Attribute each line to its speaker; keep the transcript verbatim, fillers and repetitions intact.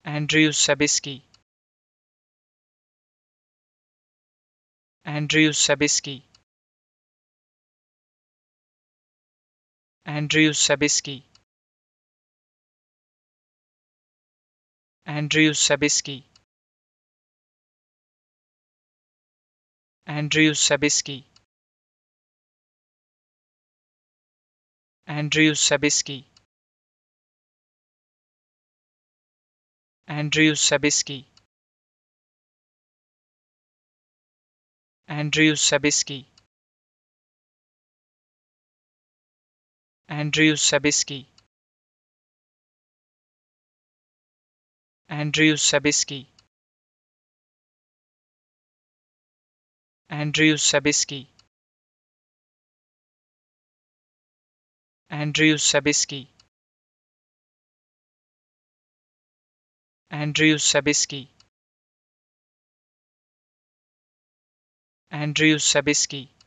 Speaker 1: Andrew Sabisky, Andrew Sabisky, Andrew Sabisky, Andrew Sabisky, Andrew Sabisky, Andrew Sabisky, Andrew Sabisky, Andrew Sabisky, Andrew Sabisky, Andrew Sabisky, Andrew Sabisky, Andrew Sabisky, Andrew Sabisky, Andrew Sabisky,